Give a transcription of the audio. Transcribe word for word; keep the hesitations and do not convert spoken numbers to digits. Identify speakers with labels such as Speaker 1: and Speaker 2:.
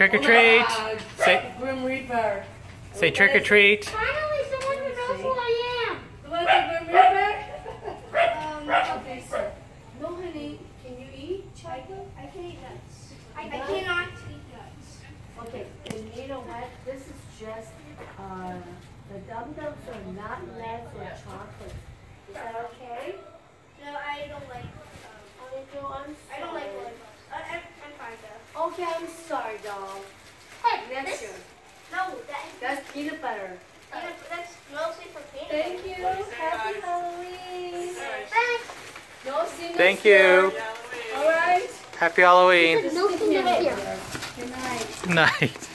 Speaker 1: Trick or treat.
Speaker 2: Uh,
Speaker 1: Say,
Speaker 2: Grim Reaper.
Speaker 1: say trick or treat.
Speaker 3: Finally, someone who knows who I am.
Speaker 2: The one with Grim Reaper?
Speaker 3: Um, okay, so. No, honey. Can you eat? I, I can eat nuts. I, I cannot eat nuts.
Speaker 4: Okay, and you know what? This is just, uh, the dum-dums are not nuts or chocolate. Is that okay?
Speaker 3: No, I don't like. Um,
Speaker 4: I'm
Speaker 3: I don't like lollipops. I, I'm, I'm fine though.
Speaker 4: Okay, I'm sorry, doll.
Speaker 3: Hey,
Speaker 4: Next
Speaker 3: this,
Speaker 4: year.
Speaker 3: no, that,
Speaker 4: That's peanut butter.
Speaker 3: peanut, that's mostly for peanut.
Speaker 4: Thank you. Happy Halloween.
Speaker 3: Thanks.
Speaker 4: No, see you
Speaker 1: Thank
Speaker 4: next year.
Speaker 1: you.
Speaker 4: All right.
Speaker 1: Happy Halloween.
Speaker 3: No peanut here.
Speaker 4: Good night.
Speaker 1: Good night.